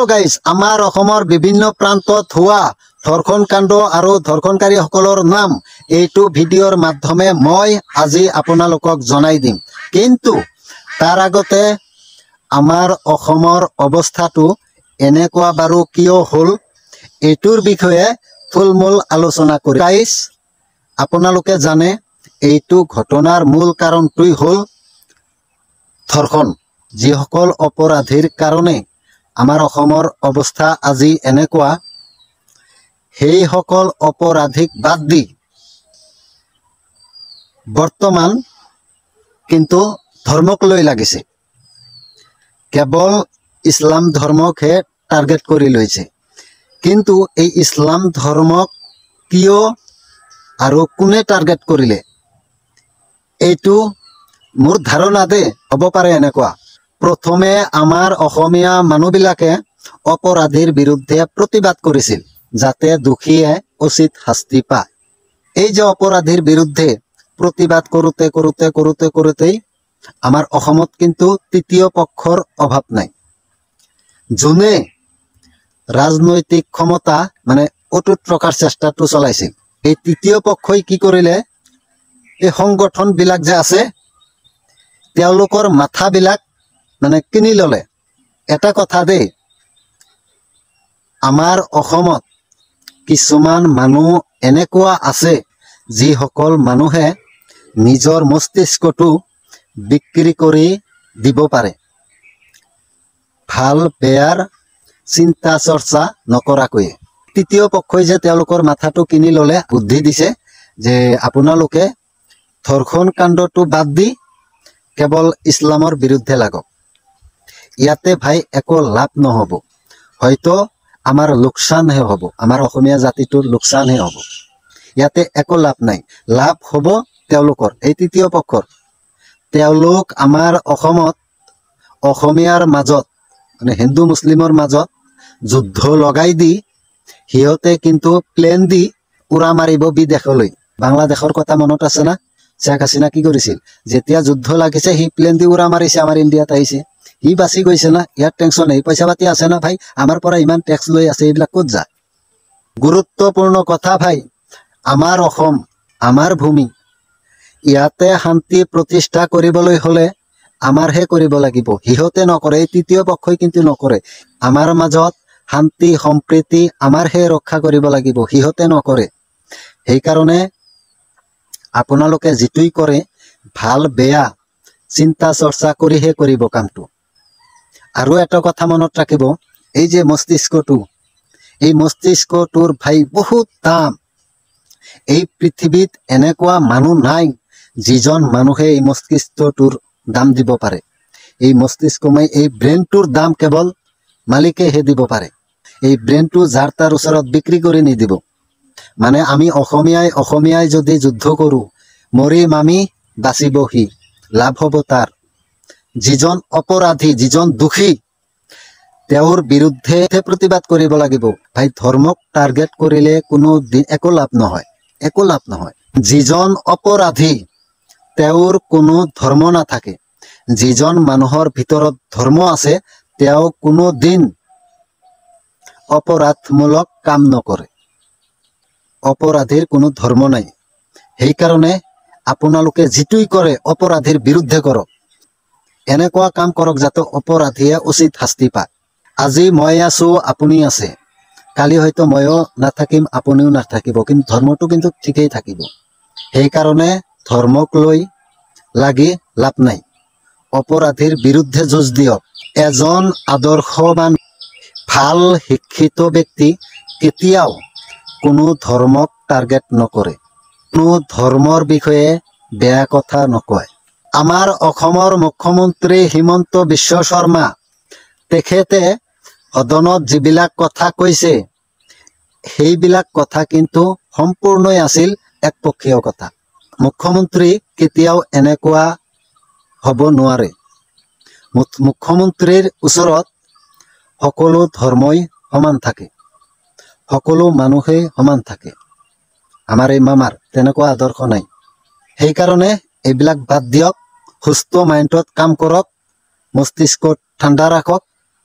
Guys আমাৰ অসমৰ বিভিন্ন প্ৰান্তত হোৱা ধৰ্ষণ কাণ্ড আৰু ধৰ্ষণকাৰীসকলৰ নাম এইটো ভিডিঅ'ৰ মাধ্যমে মই আজি আপোনালোকক জনাই দিম। কিন্তু তাৰ আগতে আমাৰ অসমৰ অৱস্থাটো এনেকুৱা বাৰু কিয় হ'ল এইটোৰ বিষয়ে থুলমূল আলোচনা কৰি গাইজ আপোনালোকে জানে এইটো ঘটনাৰ মূল কাৰণটোই হ'ল ধৰ্ষণ। যিসকল অপৰাধীৰ কাৰণে আমাৰ অসমৰ অৱস্থা আজি এনেকুৱা, সেইসকল অপৰাধীক বাদ দি বৰ্তমান কিন্তু ধৰ্মক লৈ লাগিছে। কেৱল ইছলাম ধৰ্মকহে টাৰ্গেট কৰি লৈছে। কিন্তু এই ইছলাম ধৰ্মক কিয় আৰু কোনে টাৰ্গেট কৰিলে এইটো মোৰ ধাৰণা হ'ব পাৰে এনেকুৱা। প্ৰথমে আমাৰ অসমীয়া মানুহবিলাকে অপৰাধীৰ বিৰুদ্ধে প্ৰতিবাদ কৰিছিল যাতে দোষীয়ে উচিত শাস্তি পায়। এই যে অপৰাধীৰ বিৰুদ্ধে প্ৰতিবাদ কৰোঁতেই আমাৰ অসমত কিন্তু তৃতীয় পক্ষৰ অভাৱ নাই। যোনে ৰাজনৈতিক ক্ষমতা অটুট ৰখাৰ চেষ্টাটো চলাইছিল, এই তৃতীয় পক্ষই কি কৰিলে, এই সংগঠনবিলাক যে আছে তেওঁলোকৰ মাথাবিলাক কিনি ল'লে। এটা কথা আমাৰ অসমত কিছুমান মানুহ এনেকুৱা আছে যিসকল মানুহে নিজৰ মস্তিষ্কটো বিক্ৰী কৰি দিব পাৰে ভাল বেয়াৰ চিন্তা চৰ্চা নকৰাকৈ। তৃতীয় পক্ষই যে তেওঁলোকৰ মাথাটো কিনি ল'লে, বুদ্ধি দিছে যে আপোনালোকে ধৰ্ষণ কাণ্ডটো বাদ দি কেৱল ইছলামৰ বিৰুদ্ধে লাগক। ইয়াতে ভাই একো লাভ নহ'ব, হয়তো আমাৰ লোকচানহে হ'ব, আমাৰ অসমীয়া জাতিটোৰ লোকচানহে হ'ব। ইয়াতে একো লাভ নাই। লাভ হ'ব তেওঁলোকৰ, এই তৃতীয় পক্ষৰ। তেওঁলোক আমাৰ অসমত অসমীয়াৰ মাজত হিন্দু মুছলিমৰ মাজত যুদ্ধ লগাই দি সিহঁতে কিন্তু প্লেন দি উৰা মাৰিব বিদেশলৈ। বাংলাদেশৰ কথা মনত আছে না? শ্বেখ হাছিনা কি কৰিছিল? যেতিয়া যুদ্ধ লাগিছে সি প্লেন দি উৰা মাৰিছে, আমাৰ ইণ্ডিয়াত আহিছে, সি বাচি গৈছে না। ইয়াৰ টেনশ্যন নাই, পইচা পাতি আছে না ভাই, আমাৰ পৰা ইমান টেক্স লৈ আছে, এইবিলাক ক'ত যায়? গুৰুত্বপূৰ্ণ কথা ভাই, আমাৰ অসম, আমাৰ ভূমি, ইয়াতে শান্তি প্ৰতিষ্ঠা কৰিবলৈ হ'লে আমাৰহে কৰিব লাগিব, সিহঁতে নকৰে। এই তৃতীয় পক্ষই কিন্তু নকৰে। আমাৰ মাজত শান্তি সম্প্ৰীতি আমাৰহে ৰক্ষা কৰিব লাগিব, সিহঁতে নকৰে। সেইকাৰণে আপোনালোকে যিটোই কৰে ভাল বেয়া চিন্তা চৰ্চা কৰিহে কৰিব কামটো। আৰু এটা কথা মনত ৰাখিব, এই যে মস্তিষ্কটো, এই মস্তিষ্কটোৰ ভাই বহুত দাম। এই পৃথিৱীত এনেকুৱা মানুহ নাই যিজন মানুহে এই মস্তিষ্কটোৰ দাম দিব পাৰে। এই মস্তিষ্কময় এই ব্ৰেইনটোৰ দাম কেৱল মালিকেহে দিব পাৰে। এই ব্ৰেইনটো যাৰ তাৰ ওচৰত বিক্ৰী কৰি নিদিব। আমি অসমীয়াই যদি যুদ্ধ কৰোঁ, মৰিম আমি, বাচিব সি, লাভ হ'ব তাৰ। যিজন অপৰাধী, যিজন দোষী, তেওঁৰ বিৰুদ্ধে প্ৰতিবাদ কৰিব লাগিব। ভাই ধৰ্মক টাৰ্গেট কৰিলে কোনো দিন একো লাভ নহয়, একো লাভ নহয়। যিজন অপৰাধী তেওঁৰ কোনো ধৰ্ম নাথাকে, যিজন মানুহৰ ভিতৰত ধৰ্ম আছে তেওঁ কোনো দিন অপৰাধমূলক কাম নকৰে। অপৰাধীৰ কোনো ধৰ্ম নাই। সেইকাৰণে আপোনালোকে যিটোই কৰে অপৰাধীৰ বিৰুদ্ধে কৰক। এনেকুৱা কাম কৰক যাতে অপৰাধীয়ে উচিত শাস্তি পায়। আজি মই আছো, আপুনি আছে, কালি হয়তো ময়ো নাথাকিম, আপুনিও নাথাকিব, কিন্তু ধৰ্মটো কিন্তু ঠিকেই থাকিব। সেইকাৰণে ধৰ্মক লৈ লাগি লাভ নাই। অপৰাধীৰ বিৰুদ্ধে যুঁজ দিয়ক। এজন আদৰ্শৱান ভাল শিক্ষিত ব্যক্তি কেতিয়াও কোনো ধৰ্মক টাৰ্গেট নকৰে, কোনো ধৰ্মৰ বিষয়ে বেয়া কথা নকয়। আমাৰ অসমৰ মুখ্যমন্ত্ৰী হিমন্ত বিশ্ব শৰ্মা, তেখেতে সদনত যিবিলাক কথা কৈছে সেইবিলাক কথা কিন্তু সম্পূৰ্ণই আছিল একপক্ষীয় কথা। মুখ্যমন্ত্ৰী কেতিয়াও এনেকুৱা হ'ব নোৱাৰে। মুখ্যমন্ত্ৰীৰ ওচৰত সকলো ধৰ্মই সমান থাকে, সকলো মানুহেই সমান থাকে। আমাৰ এই মামাৰ তেনেকুৱা আদৰ্শ নাই। সেইকাৰণে এইবিলাক বাদ দিয়ক, সুস্থ মাইণ্ডত কাম কৰক, মস্তিষ্ক ঠাণ্ডা ৰাখক,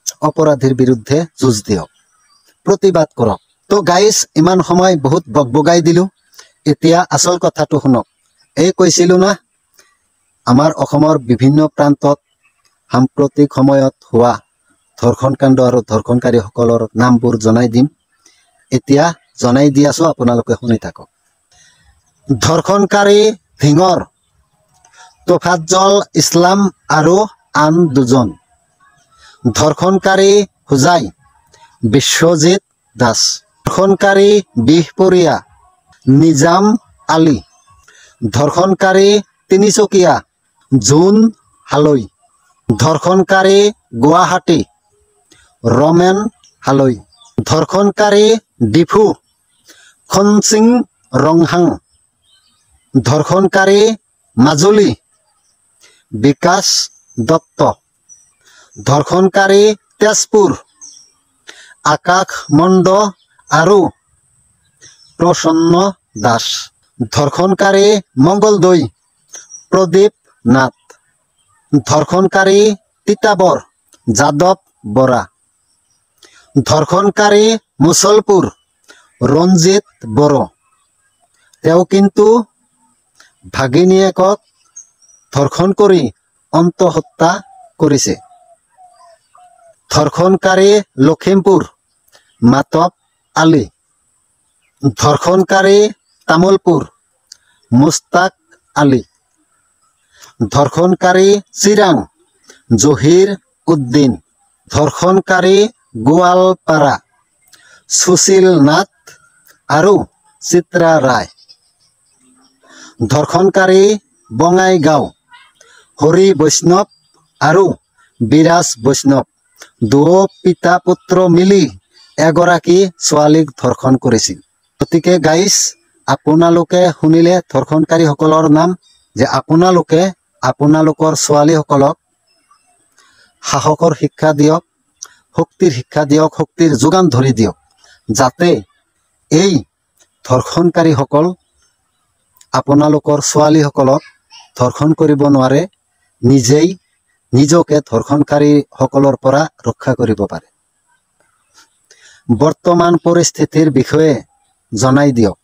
অপৰাধীৰ বিৰুদ্ধে যুঁজ দিয়ক, প্ৰতিবাদ কৰক। তো গাইজ, ইমান সময় বহুত বকবগাই দিলোঁ। এতিয়া আচল কথাটো শুনক। এই কৈছিলোঁ না, আমাৰ অসমৰ বিভিন্ন প্ৰান্তত সাম্প্ৰতিক সময়ত হোৱা ধৰ্ষণকাণ্ড আৰু ধৰ্ষণকাৰীসকলৰ নামবোৰ জনাই দিম। এতিয়া জনাই দি আছোঁ, আপোনালোকে শুনি থাকক। ধৰ্ষণকাৰী ধিঙৰ তোফাজ্জল ইছলাম আৰু আন দুজন। ধৰ্ষণকাৰী হোজাই বিশ্বজিৎ দাস। ধৰ্ষণকাৰী বিহপুৰীয়া নিজাম আলী। ধৰ্ষণকাৰী তিনিচুকীয়া জোন হালৈ। ধৰ্ষণকাৰী গুৱাহাটী ৰমেন হালৈ। ধৰ্ষণকাৰী ডিফু খনচিং ৰংহাং। ধৰ্ষণকাৰী মাজুলী বিকাশ দত্ত। ধৰ্ষণকাৰী তেজপুৰ আকাশ মণ্ড আৰু প্ৰসন্ন দাস। ধৰ্ষণকাৰী মংগলদৈ প্ৰদীপ নাথ। ধৰ্ষণকাৰী তিতাবৰ যাদৱ বৰা। ধৰ্ষণকাৰী মুছলপুৰ ৰঞ্জিত বড়ো। তেওঁ কিন্তু ভাগিনীয়েকক ধৰ্ষণ কৰি আত্মহত্যা কৰিছে। ধৰ্ষণকাৰী লখিমপুৰ মাতব আলী। ধৰ্ষণকাৰী তামোলপুৰ মুস্তাক আলী। ধৰ্ষণকাৰী চিৰাং জহিৰ উদ্দিন। ধৰ্ষণকাৰী গোৱালপাৰা সুশীল নাথ আৰু চিত্ৰা ৰায়। ধৰ্ষণকাৰী বঙাইগাঁও হৰি বৈষ্ণৱ আৰু বিৰাজ বৈষ্ণৱ। দুয়ো পিতা পুত্ৰ মিলি এগৰাকী ছোৱালীক ধৰ্ষণ কৰিছিল। গতিকে গাইজ, আপোনালোকে শুনিলে ধৰ্ষণকাৰীসকলৰ নাম, যে আপোনালোকে আপোনালোকৰ ছোৱালীসকলক সাহসৰ শিক্ষা দিয়ক, শক্তিৰ শিক্ষা দিয়ক, শক্তিৰ যোগান ধৰি দিয়ক, যাতে এই ধৰ্ষণকাৰীসকল আপোনালোকৰ ছোৱালীসকলক ধৰ্ষণ কৰিব নোৱাৰে, নিজেই নিজকে ধৰ্ষণকাৰীসকলৰ পৰা ৰক্ষা কৰিব পাৰে। বৰ্তমান পৰিস্থিতিৰ বিষয়ে জনাই দিয়ক।